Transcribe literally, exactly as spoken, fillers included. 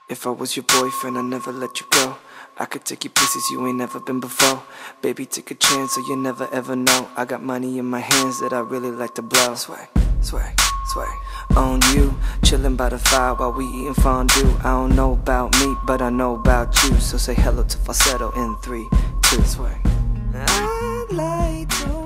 If I was your boyfriend, I'd never let you go. I could take you places you ain't never been before. Baby, take a chance so you never ever know. I got money in my hands that I really like to blow. Swag, swag, swag on you, chillin' by the fire while we eatin' fondue. I don't know about me, but I know about you. So say hello to falsetto in three, two, swag. I'd like to